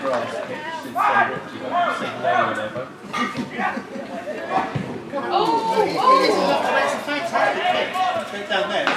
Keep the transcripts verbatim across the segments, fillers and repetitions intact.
grass pitch since they seen there or whatever. Oh, oh! That's a fantastic pitch. Put it down there.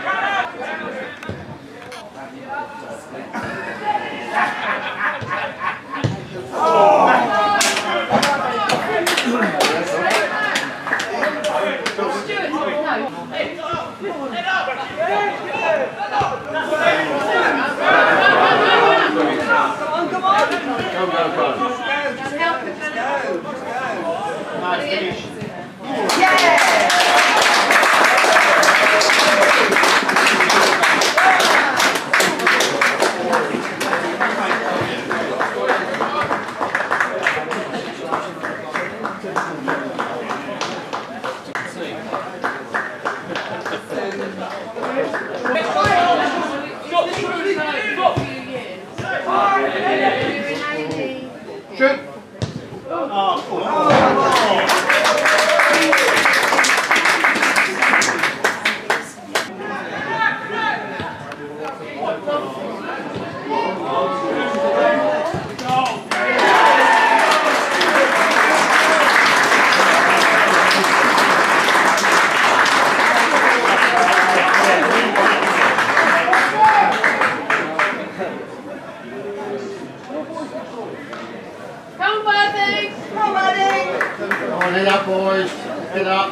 Shoot! Oh, cool. Oh. Come on, Worthing! Come on, Worthing! Come on, head up, boys. Head up.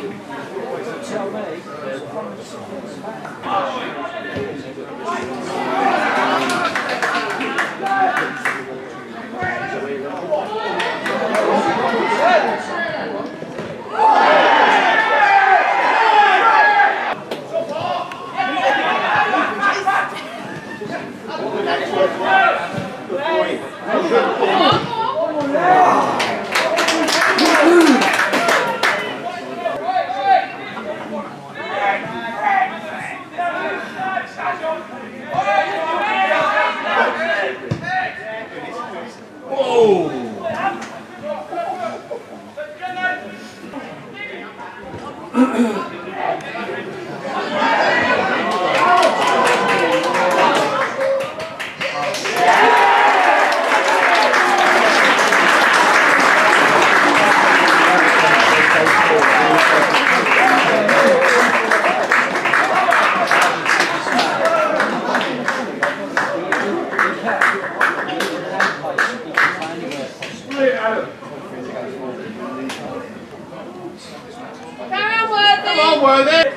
Come on, Worthing!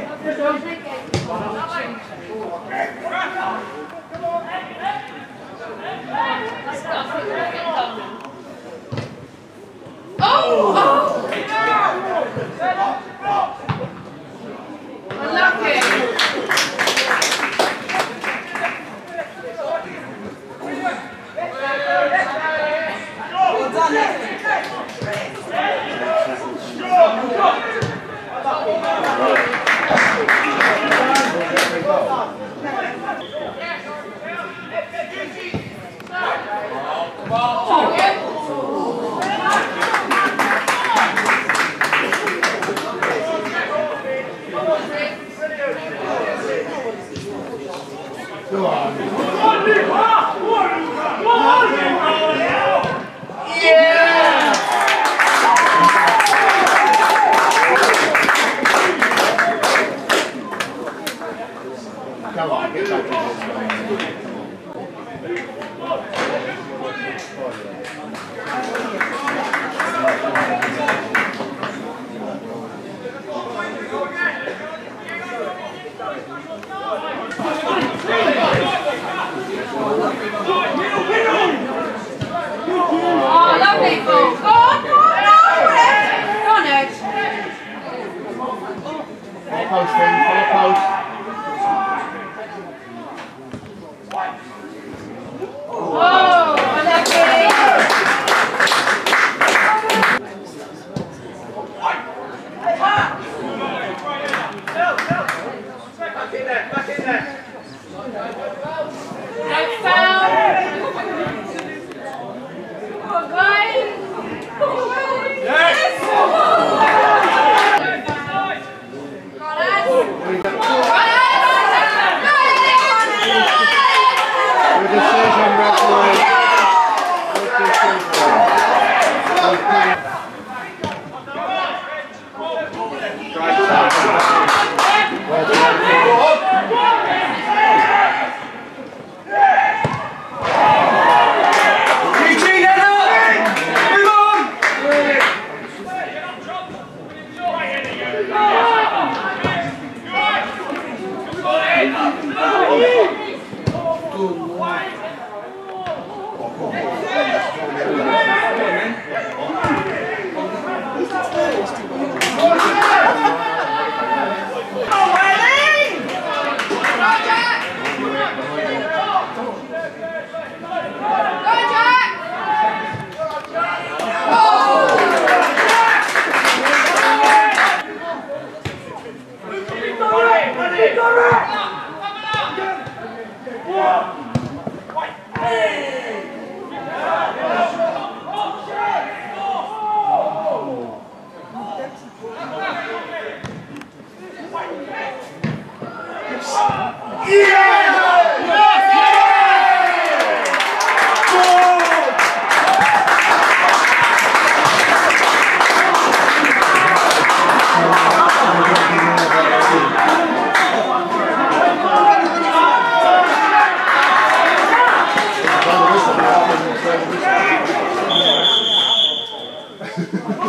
Oh! Oh! Unlucky! Well done, Go on. Yeah! Come on, get back to this. Oh, lovely ball. Go on, go on, Ed. Go on, Ed. Follow post, Finn, follow post. Oh, unlucky. Back in there, back in there. No foul. Oh, guys. Yes. Come on, Ed. Come